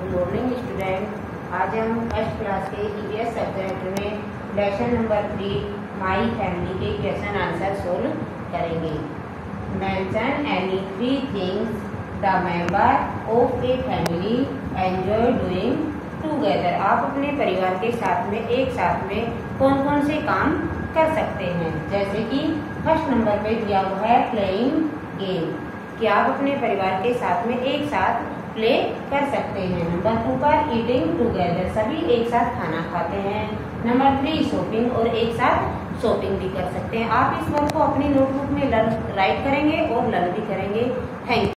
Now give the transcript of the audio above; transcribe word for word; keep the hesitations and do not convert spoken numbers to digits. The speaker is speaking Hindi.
Good morning student. आज हम फर्स्ट क्लास के ईवीएस सब्जेक्ट में lesson number three my family के क्वेश्चन आंसर सोल्व करेंगे। Mention any three things the member of a family enjoy doing together. आप अपने परिवार के साथ में एक साथ में कौन कौन से काम कर सकते हैं। जैसे कि फर्स्ट नंबर पे दिया हुआ है प्लेइंग गेम, कि आप अपने परिवार के साथ में एक साथ प्ले कर सकते हैं। नंबर टू पर ईटिंग टुगेदर, सभी एक साथ खाना खाते हैं। नंबर थ्री शॉपिंग, और एक साथ शॉपिंग भी कर सकते हैं। आप इस वर्क को अपनी नोटबुक में राइट करेंगे और लर्न भी करेंगे। Thank you.